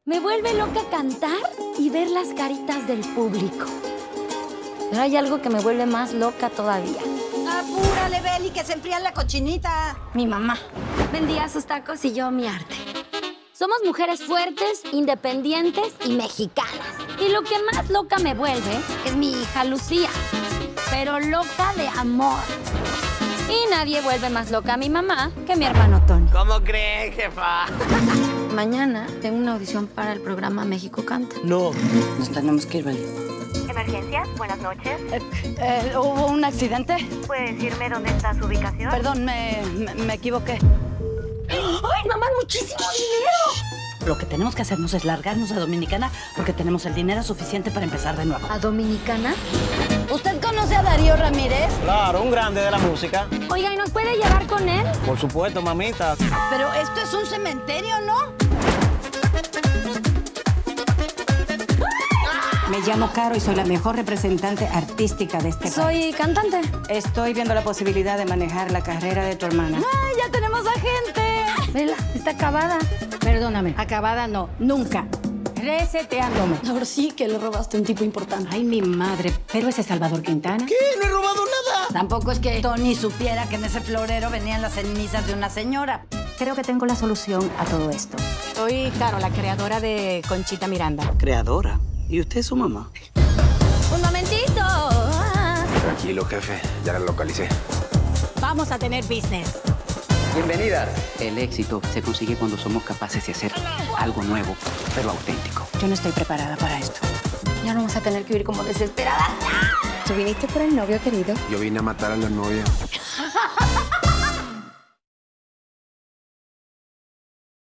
Me vuelve loca cantar y ver las caritas del público. Pero hay algo que me vuelve más loca todavía. Apúrale, Beli, que se enfría la cochinita. Mi mamá vendía sus tacos y yo mi arte. Somos mujeres fuertes, independientes y mexicanas. Y lo que más loca me vuelve es mi hija Lucía. Pero loca de amor. Y nadie vuelve más loca a mi mamá que mi hermano Tony. ¿Cómo crees, jefa? Mañana tengo una audición para el programa México Canta. No. Nos tenemos que ir, Beli. Emergencia, buenas noches. ¿Hubo un accidente? ¿Puede decirme dónde está su ubicación? Perdón, me equivoqué. ¡Ay, mamá, muchísimo dinero! Lo que tenemos que hacernos es largarnos a Dominicana porque tenemos el dinero suficiente para empezar de nuevo. ¿A Dominicana? ¿Usted conoce a Darío Ramírez? Claro, un grande de la música. Oiga, ¿y nos puede llevar con él? Por supuesto, mamita. Pero esto es un cementerio, ¿no? Me llamo Caro y soy la mejor representante artística de este país. Soy cantante. Estoy viendo la posibilidad de manejar la carrera de tu hermana. ¡Ay, ya tenemos a gente! Vela, está acabada. Perdóname, acabada no, nunca. Reseteándome. Ahora sí que le robaste a un tipo importante. Ay, mi madre, pero ese es Salvador Quintana. ¿Qué? No he robado nada. Tampoco es que Tony supiera que en ese florero venían las cenizas de una señora. Creo que tengo la solución a todo esto. Soy Caro, la creadora de Conchita Miranda. Creadora. ¿Y usted es su mamá? ¡Un momentito! Tranquilo, jefe. Ya la localicé. Vamos a tener business. Bienvenidas. El éxito se consigue cuando somos capaces de hacer algo nuevo, pero auténtico. Yo no estoy preparada para esto. Ya no vamos a tener que vivir como desesperadas. ¿Tú viniste por el novio, querido? Yo vine a matar a la novia.